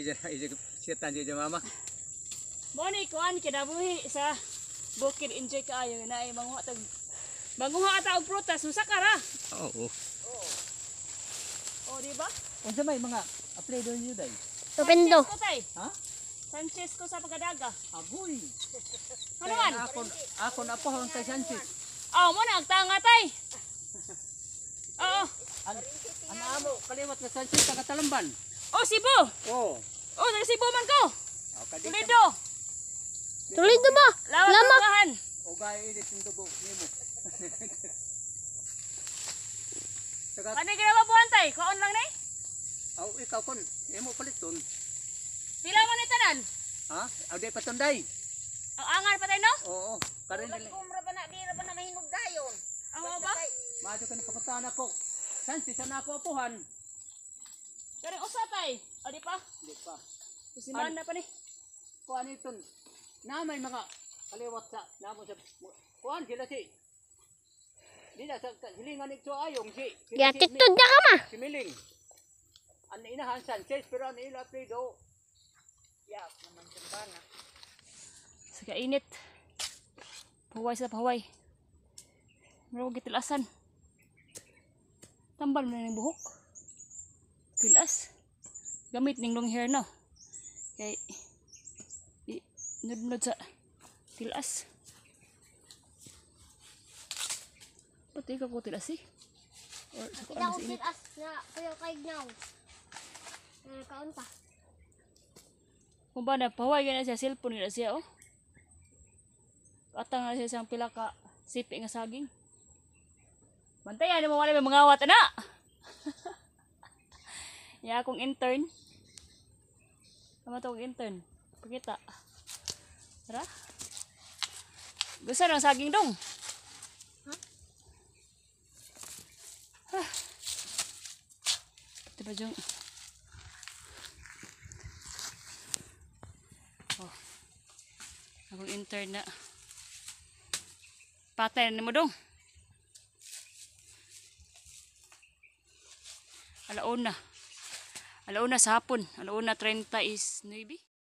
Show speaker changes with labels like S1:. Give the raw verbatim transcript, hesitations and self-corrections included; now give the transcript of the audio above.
S1: ija ija siatan ija mama.
S2: Mo ni kuan kinabuhi sa bukid enjoy kaayo na ay manguha tag manguha ata og prutas usa ka ra.
S1: Oo.
S2: Oh, di ba?
S1: Unsa may mga apply doon yun day?
S3: Tupendo.
S2: Sanchez ko tay.
S1: Ha?
S2: Sanchez ko sa pagkadaga.
S1: Agoy.
S2: Ano man?
S1: Ako ako na po ang kay Sanchez.
S2: Oh, mo na agtanga tay. Oo.
S1: An an amo kaliwat na Sanchez sa Katalamban.
S2: Oh, Cebu.
S1: Oo.
S2: Oh, taga Cebu man ko.
S1: Oh, kadito.
S2: Tulido.
S3: Tulido ba?
S2: Lawas
S3: Lamak.
S2: Lamak.
S1: O gay edit yung dugo nimo. Saka
S2: Ano ginawa tay? Kuon lang ni?
S1: aw ikaw kon imo paliton.
S2: Pila man ni tanan?
S1: Ha? Aw day patunday.
S2: Ang angan pa tay no?
S1: Oo. Karon dili.
S4: Kumra ba na, di ra ba na mahinog dayon?
S2: Ang mo ba?
S1: Maado ka na pakutan ako. Sanchez na ako apuhan.
S2: Kare usa tay. O di pa?
S1: Di pa.
S2: Kusiman na pa ni.
S1: Kuan iton. Na may mga kaliwat sa namo sa kuan sila si. Di na sa hilingan ito ayong si. si-
S3: Ya
S1: si-
S3: titud na ka ma.
S1: Si Miling. Ang inahan Sanchez pero ang ila Pedro.
S4: Yak naman sa bana.
S2: Sa kainit. Pahuway sa pahuway. Meron gitilasan. Tambal mo na ng buhok. Tilas. Gamit ning long hair no. Kay di nudnod sa tilas. Pati ka ko tilas eh. Or sa
S3: Kita
S2: kuan
S3: ko
S2: sa init.
S3: as na kuya kay gnaw. Eh kaon pa.
S2: Kung ba na pahuway ka na siya, cellphone nila siya oh. Atang na siya isang pila ka sipi nga saging. Bantayan mo wala may mga awat ana. Ya akong intern. Tama to akong intern. Pakita. Tara. Gusto ng saging dong. Huh? Diba yung oh. Akong intern na. Patay na mo dong. Alauna. Alauna sa hapon. Alauna thirty is nueve.